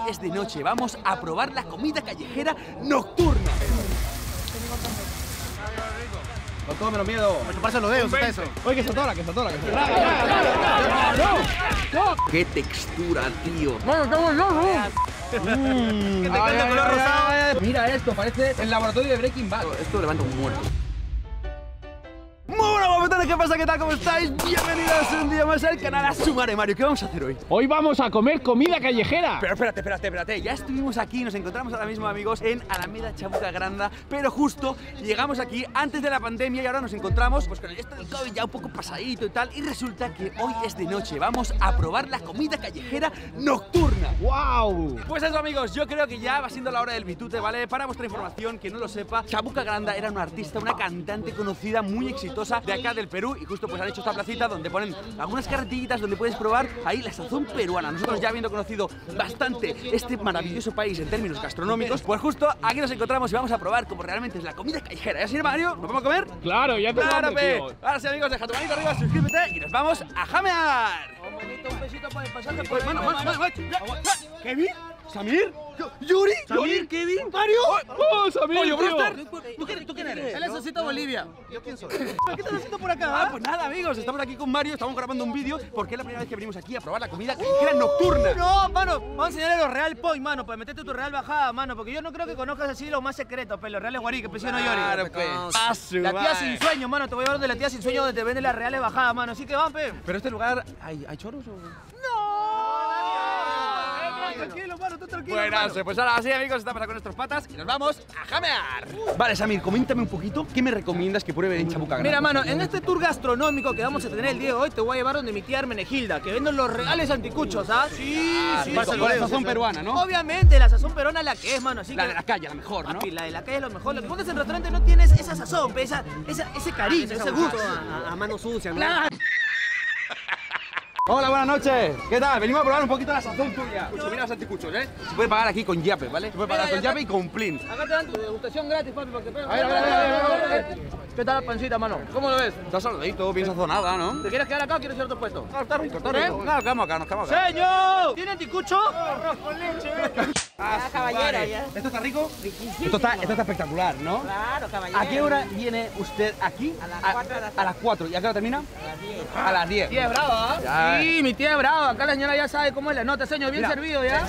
es de noche, vamos a probar la comida callejera nocturna. No todo menos miedo. Me chuparse los dedos, está eso. Oye, que se atora, que se atora. ¡Qué textura, tío! Que te encanta el color rosado. Mira esto, parece el laboratorio de Breaking Bad. Esto levanta un muerto. Muy buenas, guapetones, ¿qué pasa? ¿Qué tal? ¿Cómo estáis? Bienvenidos un día más al canal Asumare Mario. ¿Qué vamos a hacer hoy? Hoy vamos a comer comida callejera. Pero espérate. Ya estuvimos aquí, nos encontramos ahora mismo, amigos, en Alameda Chabuca Granda. Pero justo llegamos aquí antes de la pandemia y ahora nos encontramos pues con esto del COVID ya un poco pasadito y tal. Y resulta que hoy es de noche. Vamos a probar la comida callejera nocturna. ¡Wow! Pues eso, amigos, yo creo que ya va siendo la hora del bitute, ¿vale? Para vuestra información, que no lo sepa, Chabuca Granda era una artista, una cantante conocida, muy exitosa de acá del Perú. Y justo pues han hecho esta placita donde ponen algunas carretillitas donde puedes probar ahí la sazón peruana. Nosotros ya habiendo conocido bastante este maravilloso país en términos gastronómicos, pues justo aquí nos encontramos y vamos a probar como realmente es la comida callejera. ¿Y así, Mario? ¿Nos vamos a comer? Claro, ya te ¡Claro, vamos, pe! tío. Ahora sí, amigos, deja tu manito arriba, suscríbete y nos vamos a jamear. Un besito para el pasaje. Pues, mano. ¿Quevin? ¿Samir? ¿Yuri? Samir, Kevin, ¿Mario? ¡Oh, Samir, Oye, tío! Brewster. ¿Tú quién eres? Él es Osito Bolivia. ¿Yo quién soy? ¿Qué estás haciendo por acá? Ah, pues nada, amigos, estamos aquí con Mario, estamos grabando un vídeo porque es la primera vez que venimos aquí a probar la comida callejera nocturna. No, mano, vamos a enseñarle los real point, mano, para meterte tu real bajada, mano, porque yo no creo que conozcas así lo más secreto, pero los reales guarí, que presión no llore. Claro, pe. La tía sin sueño, mano, te voy a hablar de la tía sin sueño donde te venden las reales bajadas, mano, así que van, pe. Pero este lugar, ¿hay choros o...? Tranquilo, mano, tú tranquilo. Buenas, pues ahora sí, amigos, estamos con nuestras patas y nos vamos a jamear. Vale, Samir, coméntame un poquito, ¿qué me recomiendas que pruebe en Chabuca Granda? Mira, mano, en este tour gastronómico que vamos a tener el día de hoy, te voy a llevar donde mi tía Hermenegilda, que venden los reales anticuchos, ¿ah? Sí, con la sazón peruana, ¿no? Obviamente, la sazón peruana es la que es, mano, así La que... de la calle, la mejor, ¿no? Papi, la de la calle es lo mejor. Lo que pones en el restaurante no tienes esa sazón, pe, ese cariño, ese gusto. A mano sucia, ¿no? Claro. Hola, buenas noches. ¿Qué tal? Venimos a probar un poquito la sazón tuya. Mira los anticuchos, ¿eh? Se puede pagar aquí con Yape, ¿vale? Se puede pagar Mira, con ya Yape y con Plin. Acá te dan tu degustación gratis, papi, para que te A ver. ¿Qué tal la pancita, mano? ¿Cómo lo ves? Está saladito, bien sazonada, ¿no? ¿Te quieres quedar acá o quieres ir a otro puesto? Está rico, está rico. No, nos quedamos acá. ¡Señor! ¿Tiene anticucho? Ah, caballero, ya. ¿Esto está rico? Esto está espectacular, ¿no? Claro, caballero. ¿A qué hora viene usted aquí? A las 4 de la tarde. A las 4. ¿Y a qué hora termina? A las 10. A las 10. Tía es brava, Ya. ¿ah? Sí, mi tía es brava. Acá la señora ya sabe cómo es la nota, señor. Bien Mira. servido, ¿ya?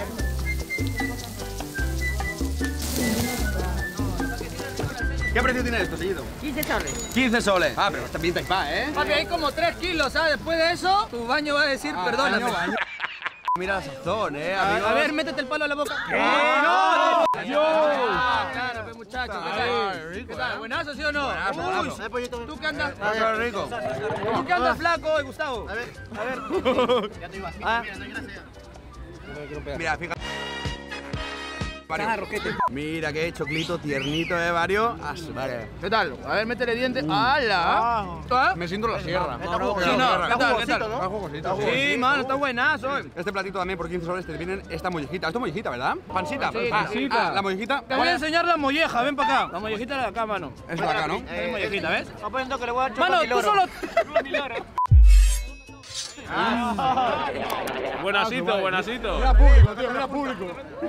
¿Qué precio tiene esto, seguido? 15 soles. 15 soles. Ah, pero está bien taipá, ¿eh? Papi, hay como 3 kilos, ¿sabes? Después de eso, tu baño va a decir perdóname. Baño. Mira la sazón, A ver, métete el palo a la boca. ¿Qué? ¡No! Yo. Claro, pues, muchacho. ¿Qué Ay, tal? rico, ¿Qué tal? ¿Buenazo, sí o no? Buenazo. Uy, ¿tú qué andas? Está rico. ¿Tú qué andas flaco, Gustavo? A ver. Ya te iba así. Mira, fíjate. Mira qué choclito tiernito, Mario. Vale. ¿Qué tal? A ver, métele dientes. ¡Hala! ¿Ah? Me siento en la sierra. Sí, no. ¿Qué tal? ¿Qué tal? Está jugosito, Sí, mano, está buenazo. Este platito también por 15 soles te vienen esta mollejita. Esto es mollejita, ¿verdad? Pancita. Pancita. La mollejita. Te voy a enseñar la molleja, ven para acá. La mollejita de acá, mano. Es de acá, ¿no? Es mollejita, ¿ves? Apoyando que le voy a dar Mano, tú solo... Buenasito, buenasito. Mira público, tío, mira público.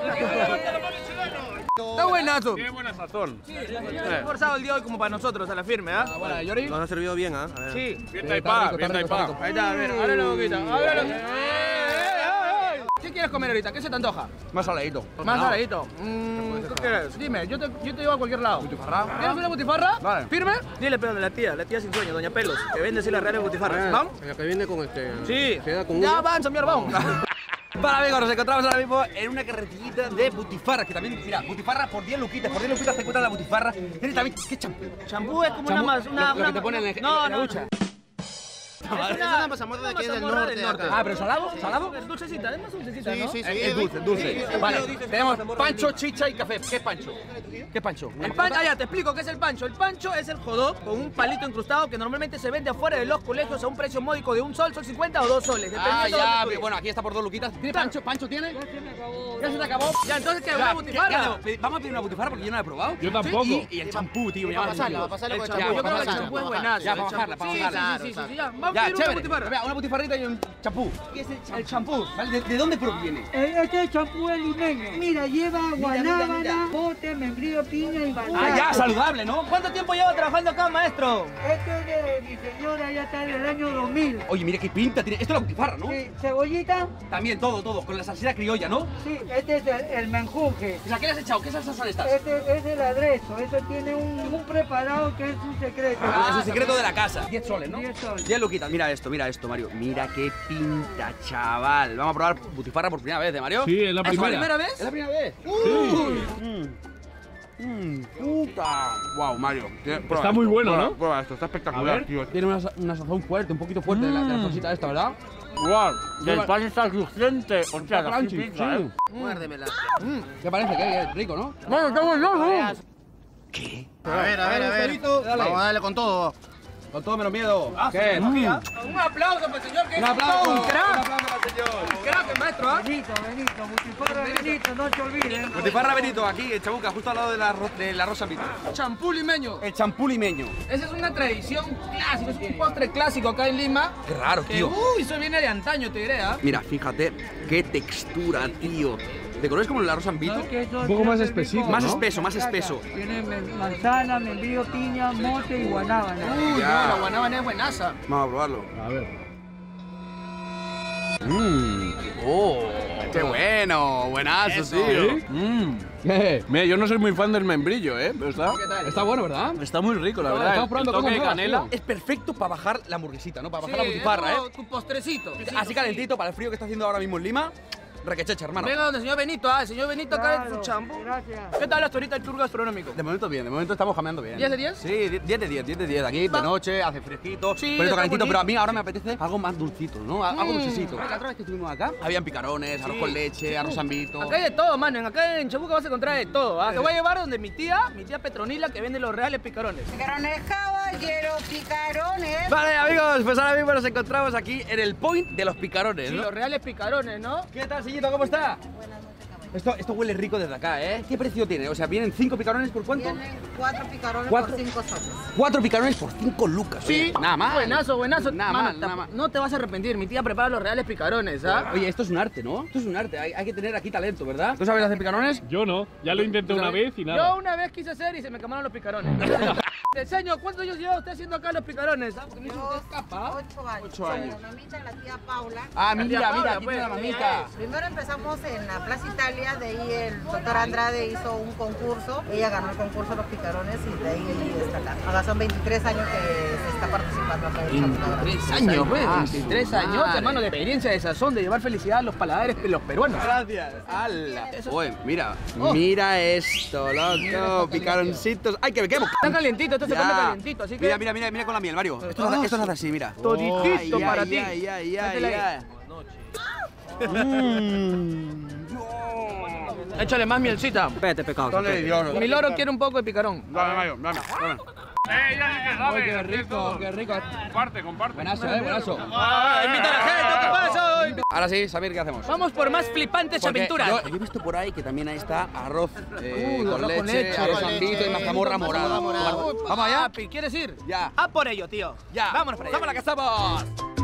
Está buenazo. Tiene buena sazón. Esforzado el día de hoy como para nosotros, a la firme, ¿ah? Bueno, Yori. Nos ha servido bien, ¿ah? Sí. Bien taipá, bien taipá. Ahí está, a ver, abre la boquita. Abre la boquita. ¿Qué quieres comer ahorita? ¿Qué se te antoja? Más saladito. Más saladito. ¿Qué quieres? Dime, yo te llevo a cualquier lado. ¿Butifarra? ¿Quieres una butifarra? Vale. ¿Firme? Dile, pero de la tía sin sueño, doña Pelos, que vende así las reales butifarras. ¿Vamos? La que viene con Sí. Queda con Ya uña. avanza, mi vamos. Vale, amigos, nos encontramos ahora mismo en una carretillita de butifarra, que también, mira, butifarra por 10 luquitas te encuentras la butifarra. Tiene también, ¿qué champú? Champú es como una más, Lo que te ponen en no, la ducha. Es una mazamorra de aquí del norte. Ah, pero salado, salado. Es dulcecita, es más dulcecita, ¿no? Es dulce, dulce. Vale, tenemos pancho, chicha y café. ¿Qué es pancho? ¿Qué es pancho? El pancho, ya te explico qué es el pancho. El pancho es el jodó con un palito incrustado que normalmente se vende afuera de los colegios a un precio módico de 1 sol, sol 50 o 2 soles. Ah, Dependiendo ya, de lo que tú bueno, aquí está por 2 luquitas. ¿Tiene pancho? ¿Pancho tiene? Ya se te acabó. Ya, entonces, ¿qué? Ya, ¿Una butifarra? Vamos a pedir una butifarra porque yo no la he probado. Yo tampoco. Y el champú, tío. Va a pasarla con el El champú. champú, yo creo que el champú es buenazo. Ya, para bajarla, para bajarla. Sí, ya. Vamos Ya, pedir una chévere. butifarra. Venga, una butifarrita y un champú. ¿Qué es el champú? ¿Vale? ¿De dónde proviene? Este champú es limeño. Mira, lleva guanábana, bote, membrillo, piña y banana. Ah, ya, saludable, ¿no? ¿Cuánto tiempo lleva trabajando acá, maestro? Este es de mi señora, ya está del año 2000. Oye, mira qué pinta tiene. Esto es la butifarra, ¿no? Sí, cebollita, También todo, con la salsita criolla, ¿no? sí, este es el menjunje. O sea, ¿qué le has echado? ¿Qué salsas son estas? Este es el aderezo, eso tiene un preparado que es un secreto. Ah, es el secreto de la casa. 10 soles, ¿no? 10 soles. 10 luquitas. Mira esto, Mario. Mira qué pinta, chaval. Vamos a probar butifarra por primera vez, ¿de Mario? Sí, es la ¿Es la primera. primera vez? ¿Es la primera vez? Puta. Wow, Mario. Está muy bueno, ¿no? Prueba esto, está espectacular, tío. Tiene una sazón fuerte, un poquito fuerte de la salsita esta, ¿verdad? Guau, el pan está crujiente. Hostia, la Crunchy, pizza, ¿eh? Muérdemela. ¿Qué parece? ¿Qué rico, ¿no? Bueno, está bueno. ¿Qué? A ver. Vamos a darle con todo. Con todo menos miedo. ¿Qué? Un aplauso para el señor que Un es aplauso. todo un Un crack. aplauso para el señor. Un crack, el maestro, ¿ah? Benito, butifarra Benito, no te olvides. Butifarra Benito, aquí en Chabuca, justo al lado de la Rosa Benito. Champú limeño. El champú limeño. Esa es una tradición clásica, es un postre clásico acá en Lima. Qué raro, Que, tío. uy, eso viene de antaño, te diré, ¿ah? Mira, fíjate, qué textura, tío. ¿De colores como el arroz ambito? Un poco más espesito, Más ¿no? espeso, más espeso. Tiene manzana, membrillo, piña, mote y guanábana. Uy, Ya. no, la guanábana es buenaza. Vamos a probarlo. A ver. ¡Oh! ¡Qué bueno! Buenazo, tío. ¿Qué? Mira, yo no soy muy fan del membrillo, ¿eh? Pero Está bueno, ¿verdad? está muy rico, la Estamos verdad. probando El toque cosas de nuevas, canela. tío. Es perfecto para bajar la hamburguesita, ¿no? Para bajar la Sí, butifarra, es ¿eh? como tu postrecito. Así calentito para el frío que está haciendo ahora mismo en Lima. Requechecha, hermano. Venga donde el señor Benito, el señor Benito acá en su champú. Gracias. ¿Qué tal hasta ahorita el tour gastronómico? De momento bien, de momento estamos cambiando bien. 10 de 10? Sí, 10 de 10, 10 de 10. Aquí de noche, hace fresquito, Sí, bonito está calentito, bonito. pero a mí ahora me apetece algo más dulcito, ¿no? Algo dulcecito. La otra vez que estuvimos acá, habían picarones, arroz con leche, arroz ambito. Acá hay de todo, mano. Acá en Chabuca vas a encontrar de todo. Te voy a llevar donde mi tía Petronila, que vende los reales picarones. Picarones caballero, picarones. Vale, amigos, pues ahora mismo nos encontramos aquí en el point de los picarones, Sí, ¿no? los reales picarones, ¿no? ¿Qué tal, Sillito? ¿Cómo está? Esto huele rico desde acá, ¿eh? ¿Qué precio tiene? O sea, ¿vienen 5 picarones por cuánto? Tienen 4 picarones ¿Cuatro? por 5 soles. 4 picarones por 5 lucas. Sí, Oye, nada más. Buenazo. Nada Mano, mal, nada mal. No te vas a arrepentir. Mi tía prepara los reales picarones, ¿ah? Oye, esto es un arte, ¿no? Esto es un arte. Hay que tener aquí talento, ¿verdad? ¿Tú sabes hacer picarones? Yo no, ya lo intenté una vez y Yo nada. una vez quise hacer y se me quemaron los picarones. Te enseño, ¿cuántos años lleva usted haciendo acá los picarones? ¿Ah? Porque me hizo usted escapa. 8 años. 8 años. Con la mamita, la tía Paula. Ah, La tía mira, Paula, aquí tiene la pues. mamita. Primero empezamos en la Plaza Italia, de ahí el doctor Andrade hizo un concurso. Ella ganó el concurso de los picarones y de ahí está acá. Ahora son 23 años que se está participando acá en Chabuca Grande. 23 años, pues. Ah, 23 su años, madre. hermano, de experiencia, de sazón, de llevar felicidad a los paladares de los peruanos. Gracias. ¡Hala! Oye, mira. Mira esto, loco. Picaroncitos. ¡Ay, que me quemo! Está calientito, esto se Ya. come calientito, así que... Mira con la miel, Mario. Esto se hace así, mira. Toditito para ti. Ay. Métele ahí. Échale más mielcita. Vete, pecado. Mi loro quiere un poco de picarón. Dame, Mario, dame. Qué rico, qué rico. Comparte. Buenazo, buenazo. Invita a la gente, ¿qué pasa? Ahora sí, Samir, ¿qué hacemos? Vamos por más flipantes Porque aventuras. yo he visto por ahí que también ahí está arroz, arroz con con leche, leche, arroz con ambito leche, y mazamorra morada. ¿Vamos allá? Papi, ¿quieres ir? Ya. A por ello, tío. Ya. Vámonos para allá. ¡Vamos, la que estamos!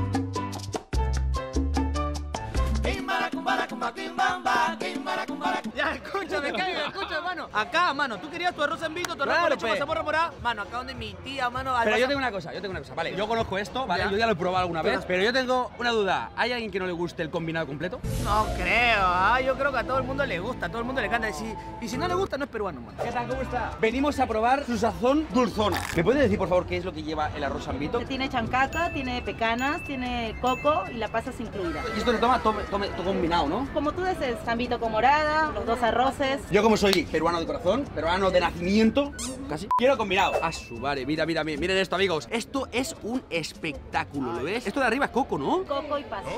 Ya, escúchame, mano. Acá, mano, tú querías tu arroz en vito, tu arroz con Claro, leche, pe. mazamorra morada. Mano, acá donde mi tía, mano. Pero yo tengo una cosa, Vale, yo conozco esto, ¿vale? Ya. Yo ya lo he probado alguna vez, pero yo tengo una duda. ¿Hay alguien que no le guste el combinado completo? No creo, yo creo que a todo el mundo le gusta, a todo el mundo le encanta. Y si no le gusta, no es peruano, mano. ¿Qué tal? ¿Cómo está? Venimos a probar su sazón dulzona. ¿Me puede decir, por favor, qué es lo que lleva el arroz ambito? Tiene chancaca, tiene pecanas, tiene coco y la pasas incluida. Y esto se toma todo combinado, ¿no? Como tú desees, zambito con morada, los dos arroces. Yo como soy peruano de corazón, peruano de nacimiento, casi, quiero combinado. A su vale, miren esto, amigos. Esto es un espectáculo, ¿lo ves? Esto de arriba es coco, ¿no? Coco y pasas.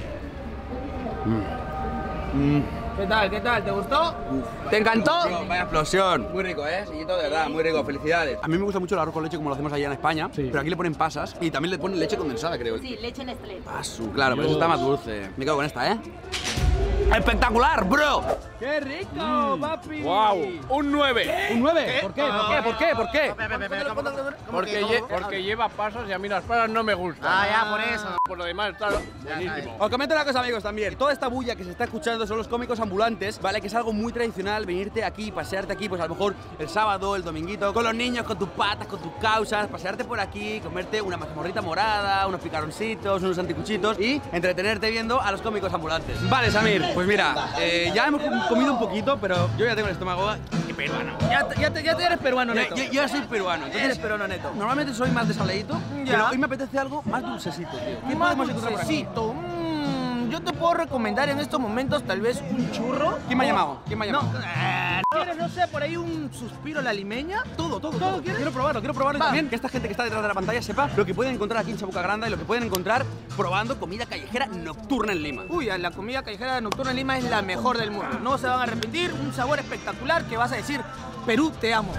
¿Qué tal? ¿Te gustó? ¿Te encantó? Tío, vaya explosión. Muy rico, ¿eh? Sillito, de verdad, muy rico. Felicidades. A mí me gusta mucho el arroz con leche como lo hacemos allá en España, pero aquí le ponen pasas y también le ponen leche condensada, creo. Sí, leche Nestlé. Pasu, claro, pero eso está más dulce. Me quedo con esta, ¿eh? ¡Espectacular, bro! ¡Qué rico, papi! ¡Wow! ¡Un 9! ¿Un 9? ¿Por qué? ¿Por qué? Porque lleva pasas y a mí las pasas no me gustan. Ah, ya, por eso. Por lo demás está buenísimo. Os comento una cosa, amigos, también. Toda esta bulla que se está escuchando son los cómicos ambulantes, ¿vale? Que es algo muy tradicional, venirte aquí, pasearte aquí, pues a lo mejor el sábado, el dominguito, con los niños, con tus patas, con tus causas, pasearte por aquí, comerte una mazamorrita morada, unos picaroncitos, unos anticuchitos y entretenerte viendo a los cómicos ambulantes. Vale, Samir, pues mira, ya hemos comido un poquito, pero yo ya tengo el estómago peruano. Ya eres peruano, neto. Yo soy peruano, entonces Eres peruano, neto. normalmente soy más de saladito, Ya. pero hoy me apetece algo más dulcecito, tío. ¿Qué Más podemos encontrar por aquí? dulcecito. Yo te puedo recomendar en estos momentos tal vez un churro. ¿Quién me ha llamado? ¿Quién me ha llamado? ¿Quieres, no sé, por ahí un suspiro a la limeña? Todo. ¿Quieres? Quiero probarlo y Va. también que esta gente que está detrás de la pantalla sepa lo que pueden encontrar aquí en Chabuca Granda y lo que pueden encontrar probando comida callejera nocturna en Lima. Uy, la comida callejera nocturna en Lima es la mejor del mundo. No se van a arrepentir, un sabor espectacular que vas a decir, Perú, te amo.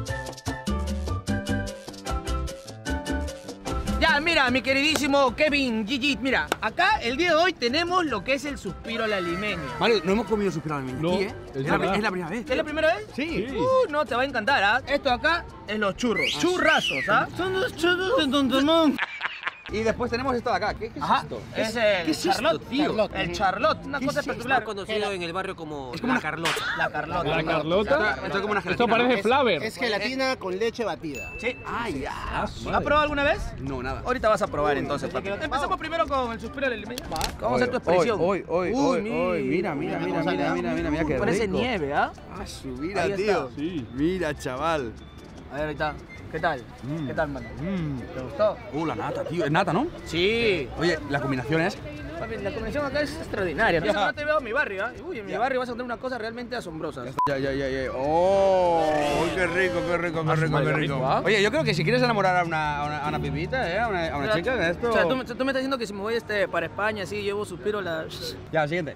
Ya, mira, mi queridísimo Kevin Gigi, mira, acá el día de hoy tenemos lo que es el suspiro a la limeña. Mario, no hemos comido suspiro a la limeña No, aquí, ¿eh? es Es la verdad. primera vez. ¿Es la primera vez? Sí. No, te va a encantar, ¿ah? Esto acá es los churros, churrazos, ¿ah? Son los churros de Tontomón. Y después tenemos esto de acá. ¿Qué es Ajá, esto? es el ¿Qué es esto, Charlotte, tío? El Charlotte, una cosa espectacular. Conocido en el barrio como Es como una Carlota. La Carlota. La Carlota. Esto es como una Esto gelatina, parece ¿no? Flaver. Es gelatina con leche batida. Sí. Ay, ya. ¿Ha probado alguna vez? No, nada. Ahorita vas a probar entonces, papi. Empezamos primero con el suspiro de la limeña. Vamos a hacer tu expresión. Mira, qué Parece rico. nieve, ¿ah? Mira, Ahí tío. está. Sí. Mira, chaval. A ver, ahí está. ¿Qué tal? ¿Qué tal, mano? ¿Te gustó? La nata, tío. Es nata, ¿no? Sí. Oye, la combinación es... Papi, la combinación acá es extraordinaria. Yo no te veo en mi barrio, ¿ah? Uy, en mi barrio vas a encontrar una cosa realmente asombrosa. Ya. ¡Oh! ¡Qué rico! ¿Ah? Oye, yo creo que si quieres enamorar a una pipita, ¿eh? A una chica, de esto... O sea, tú me estás diciendo que si me voy para España, así, llevo suspiro la... Ya, siguiente.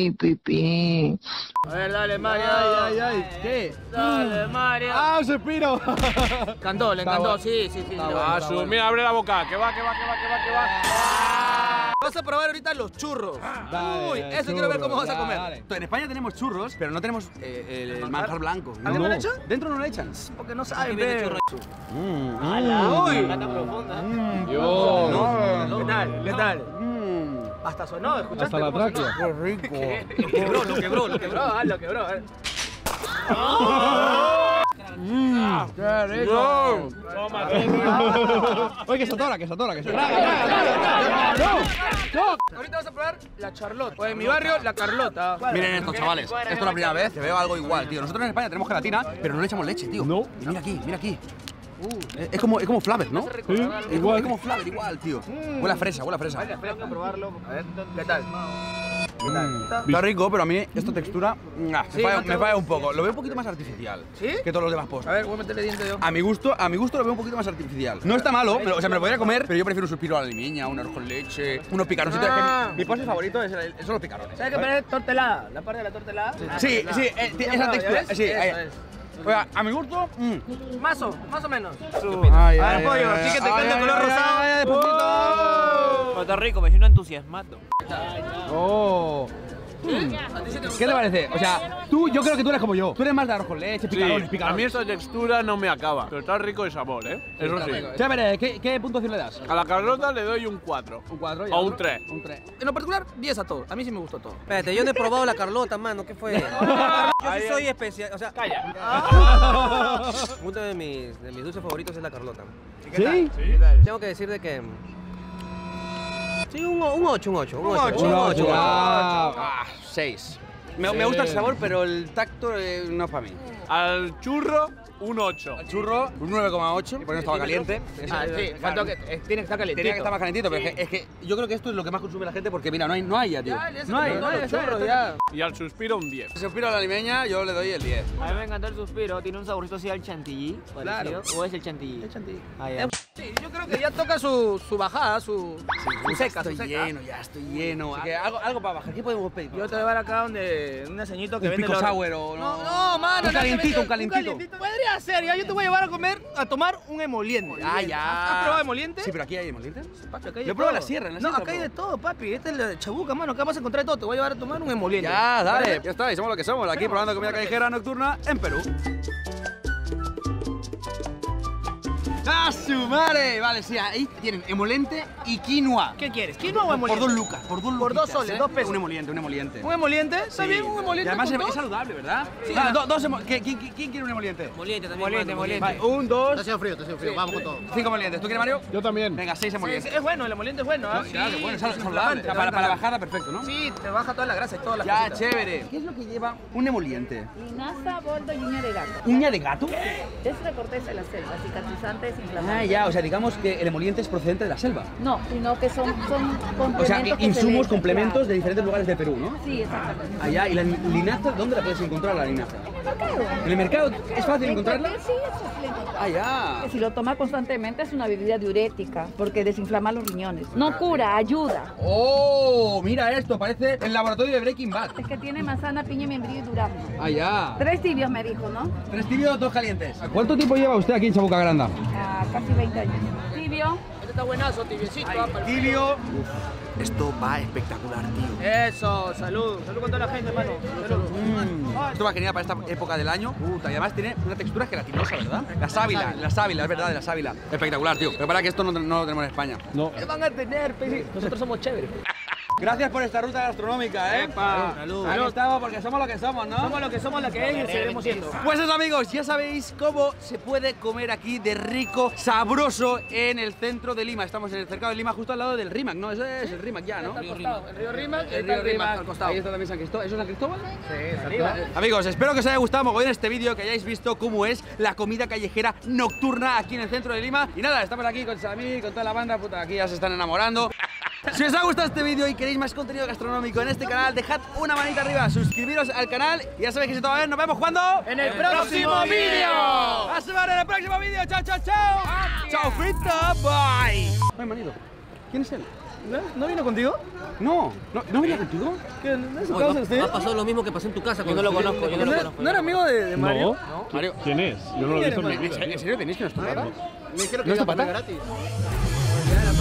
A ver, dale, Mario. ¿Qué? Dale, Mario. ¡Ah, suspiro! Le encantó, sí. Ah, mira, abre la boca. Que va. Vas a probar ahorita los churros. Uy, eso quiero ver cómo vas a comer. En España tenemos churros, pero no tenemos el manjar blanco. ¿A qué no le echan? Dentro no le echan. Porque no saben, ve. Uy. Dios. ¿Qué tal? Hasta sonó, ¿escuchaste? Hasta la cómo sonó? tráquea. Qué rico. Lo quebró. Lo quebró. ¡Qué rico! Oye, que se atora. Ahorita vas a probar la Charlotte. O en mi barrio, la Carlota. Miren esto, chavales. Esto es la primera vez que veo algo igual, tío. Nosotros en España tenemos gelatina, pero no le echamos leche, tío. No. Y mira aquí. Es como Flaver, ¿no? Sí, Es igual. como Flaver, igual, tío. Huele a fresa. Vale, espera a probarlo. A ver, ¿qué tal? Está rico, pero a mí esta textura Sí, me falla un poco. Lo veo un poquito más artificial ¿Sí? que todos los demás A postres. ver, voy a meterle diente yo. A mi gusto lo veo un poquito más artificial. No está malo, pero, o sea, me lo podría comer, pero yo prefiero un suspiro a la limeña, un arroz con leche, unos picaroncitos. Es que mi postre favorito son los picarones. ¿Sabes qué poner tortelada? La parte de la tortelada. Sí, esa textura. Sí, Eso es. Oiga, a mi gusto. Más o menos. Ay, A ver, pollo, sí que te encanta el color rosado. despacito. Está rico, me siento entusiasmado. Oh. ¿Qué te parece? O sea, yo creo que tú eres como yo. Tú eres más de arroz con leche, Sí, picarones. a mí esta textura no me acaba. Pero está rico de sabor, ¿eh? Eso sí. Chévere, ¿qué puntuación le das? A la Carlota le doy un 4. Un 4 O un 3. Un 3. En lo particular, 10 a todo. A mí sí me gustó todo. Espérate, yo no he probado la Carlota, mano. ¿Qué fue? Yo sí soy especial. O sea, Calla. uno de mis dulces favoritos es la Carlota. ¿Sí? Tengo que decir de que... Sí, un 8. 6. Me gusta el sabor, pero el tacto no es para mí. Al churro, un 8. El churro, un 9,8, porque no estaba caliente. Sí, faltó que tiene que estar calentito. Tenía que estar más calentito, pero es que yo creo que esto es lo que más consume la gente porque, mira, no hay ya, tío. No hay churros ya. Y al suspiro, un 10. Si suspiro a la limeña, yo le doy el 10. A mí me encantó el suspiro, tiene un saborcito así al chantilly, parecido. Claro. ¿O es el chantilly? El chantilly. Ah, ya. Sí, yo creo creo que ya toca su bajada, su seca, su Estoy seca. lleno, ya estoy lleno. Así que algo para bajar. ¿Qué podemos pedir? Yo te voy a llevar acá donde un ceñito que Un vende pico los- sour o no. No, mano. Un no, calientito, un que vende- calientito. Podría ser, ya. Yo te voy a llevar a comer, a tomar un emoliente. Ah, ya. ¿Has probado emoliente? Sí, pero aquí hay emoliente. Papi, acá hay Yo de pruebo todo. la sierra, en la No, sierra acá hay pruebo. de todo, papi. Este es el de Chabuca, mano. Acá vas a encontrar de todo. Te voy a llevar a tomar un emoliente. Ya, dale. ¿Vale? Ya está, y somos lo que somos. Aquí probando comida callejera nocturna en Perú. ¡Ah, su madre! Vale, sí, ahí tienen emoliente y quinoa. ¿Qué quieres? ¿Quinoa o Por emoliente? 2 lucas, por 2 lucas. Por 2 soles, 2 pesos. Un emoliente, un emoliente. ¿Un emoliente? ¿Está bien un emoliente? Y además con es dos? saludable, ¿verdad? Sí. Vale, ¿quién quiere un emoliente? Moliente también. Emoliente, mano, emoliente. Vale, 1, 2, Está haciendo frío, vamos con todo. 5 emolientes. ¿Tú quieres, Mario? Yo también. Venga, 6 Sí, emolientes. es bueno, el emoliente es bueno, ¿ah? Claro, bueno, es saludable. inflamante, Para bajada, perfecto, ¿no? Sí, te baja toda la grasa y todas las Ya, cositas. chévere. ¿Qué es lo que lleva un emoliente? Linaza, boldo y uña de gato. ¿Uña de gato? Es la corteza de la selva, cicatrizante, desinflamante. Ah, ya, o sea, digamos que el emoliente es procedente de la selva. No, sino que son complementos. O sea, que se insumos, le- complementos claro. de diferentes lugares de Perú, ¿no? Sí, exactamente. Allá, ¿y la linaza? ¿Dónde la puedes encontrar, la linaza? Mercado. ¿En el mercado? ¿Es fácil encontrarla? Sí, es fácil encontrarla. Ah, ya. Si lo toma constantemente es una bebida diurética porque desinflama los riñones. No cura, ayuda. ¡Oh! Mira esto, parece el laboratorio de Breaking Bad. Es que tiene manzana, piña, membrillo y durazno. Ah, ya. 3 tibios me dijo, ¿no? 3 tibios, 2 calientes. ¿Cuánto tiempo lleva usted aquí en Chabuca Granda? Ah, casi 20 años. Tibio. Este está buenazo, tibiecito. ah, perfecto. Tibio. Esto va espectacular, tío. Eso, salud. Salud con toda la gente, hermano. Salud. Esto va genial para esta época del año. Puta, y además tiene una textura gelatinosa, ¿verdad? La sábila, es verdad, la sábila. Espectacular, tío. Pero para que esto no lo tenemos en España. No. ¿Qué van a tener, pe? Nosotros somos chéveres. Gracias por esta ruta gastronómica, ¿eh? Epa. Salud. Aquí estamos porque somos lo que somos, ¿no? Somos lo que somos, la que ellos seguiremos siendo. Pues eso, amigos, ya sabéis cómo se puede comer aquí de rico, sabroso en el centro de Lima. Estamos en el cercado de Lima, justo al lado del Rímac, ¿no? Ese es el Rímac ya, ¿no? Al costado, el río Rímac, El río Rímac, al costado. ahí está también San Cristóbal. ¿Eso es San Cristóbal? Sí, arriba. Amigos, espero que os haya gustado mogollón este vídeo, que hayáis visto cómo es la comida callejera nocturna aquí en el centro de Lima. Y nada, estamos aquí con Samir, con toda la banda, puta, aquí ya se están enamorando. Si os ha gustado este vídeo y queréis más contenido gastronómico en este canal, dejad una manita arriba, suscribiros al canal y ya sabéis que si todo va bien, nos vemos cuando En el próximo vídeo. ¡A se en el próximo vídeo! ¡Chao, chao, chao! ¡Chao, frita! ¡Bye! Ay, manido, ¿quién es él? ¿No vino contigo? No venía contigo. ¿Qué? ¿No es su Oye, casa usted? ha pasado lo mismo que pasó en tu casa. Yo no lo conozco, yo no lo conozco. ¿No era amigo de Mario? No. Mario. ¿Quién es? Yo no lo he visto en mi ¿En vida. serio tenéis que no es tu pata? Me dijeron ¿No que es tu iba a pata? comer gratis.